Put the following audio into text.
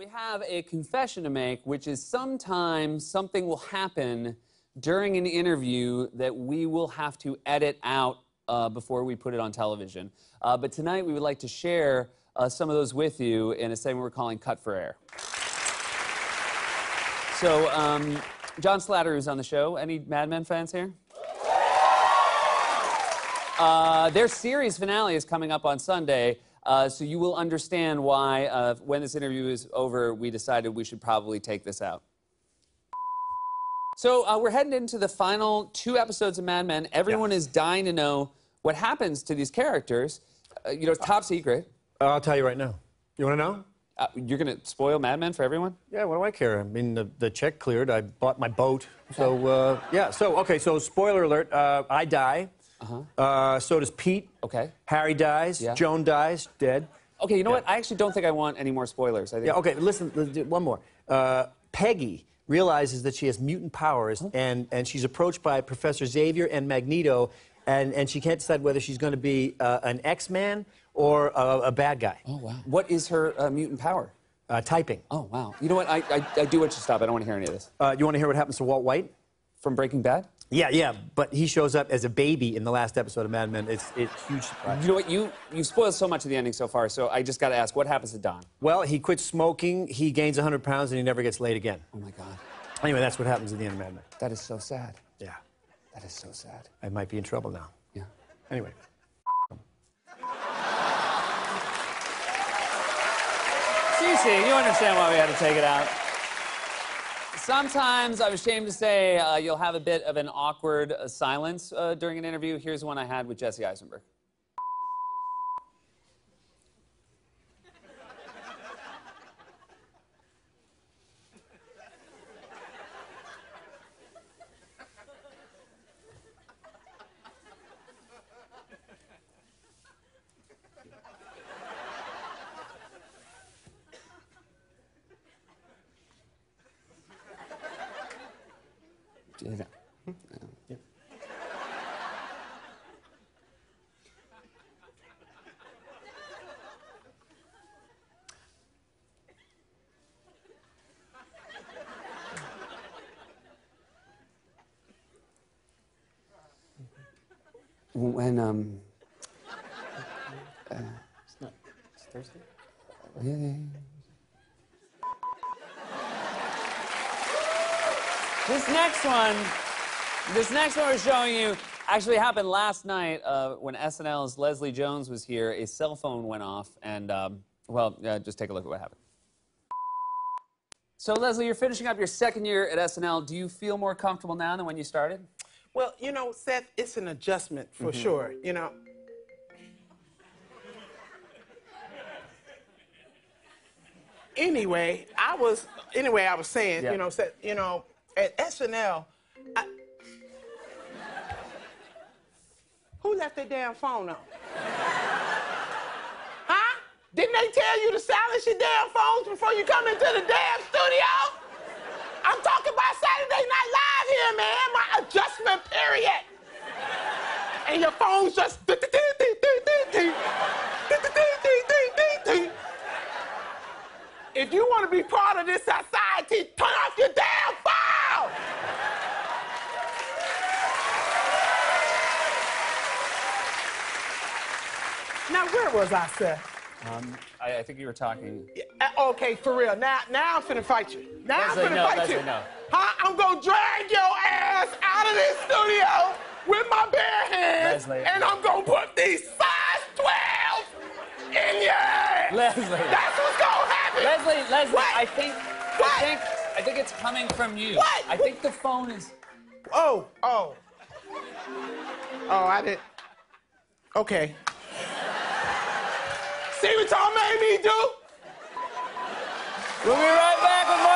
We have a confession to make, which is sometimes something will happen during an interview that we will have to edit out before we put it on television. But tonight we would like to share some of those with you in a segment we're calling Cut for Air. So, John Slattery is on the show. Any Mad Men fans here? Their series finale is coming up on Sunday, so you will understand why, when this interview is over, we decided we should probably take this out. So we're heading into the final 2 episodes of Mad Men. Everyone is dying to know what happens to these characters. You know, it's top secret. I'll tell you right now. You want to know? You're going to spoil Mad Men for everyone? Yeah, what do I care? I mean, the check cleared. I bought my boat. So, yeah. So, okay, so spoiler alert. I die. So does Pete. Okay. Harry dies. Yeah. Joan dies. Dead. Okay, you know what? I actually don't think I want any more spoilers. I think... Yeah, okay, listen, one more. Peggy realizes that she has mutant powers, and she's approached by Professor Xavier and Magneto, and she can't decide whether she's going to be an X-Man or a bad guy. Oh, wow. What is her mutant power? Typing. Oh, wow. You know what? I do want you to stop. I don't want to hear any of this. You want to hear what happens to Walt White? From Breaking Bad? Yeah, but he shows up as a baby in the last episode of Mad Men. It's huge surprise. You know what? You spoiled so much of the ending so far, so I just got to ask, what happens to Don? Well, he quits smoking, he gains 100 pounds, and he never gets laid again. Oh, my God. Anyway, that's what happens at the end of Mad Men. That is so sad. Yeah. That is so sad. I might be in trouble now. Yeah. Anyway. So you see, you understand why we had to take it out. Sometimes, I'm ashamed to say, you'll have a bit of an awkward silence during an interview. Here's one I had with Jesse Eisenberg. Yeah. When, It's Thursday? yeah. This next one we're showing you actually happened last night when SNL's Leslie Jones was here. A cell phone went off, and, just take a look at what happened. So, Leslie, you're finishing up your 2nd year at SNL. Do you feel more comfortable now than when you started? Well, you know, Seth, it's an adjustment for sure, you know. Anyway, I was saying, you know, Seth, you know, at SNL, who left their damn phone on? Huh? Didn't they tell you to silence your damn phones before you come into the damn studio? I'm talking about Saturday Night Live here, man. My adjustment period. And your phone's just... If you want to be part of this society, turn off your damn phone! Now, where was I, Seth? I think you were talking... Okay, for real. Now I'm finna fight you. Now Leslie, I'm finna fight you. Leslie, no. Huh? I'm gonna drag your ass out of this studio with my bare hands, Leslie. and I'm gonna put these size 12s in your ass. Leslie. That's what's gonna happen. Leslie, What? I think it's coming from you. What? I think the phone is... Oh, I didn't. Okay. See what y'all made me do? We'll be right back with more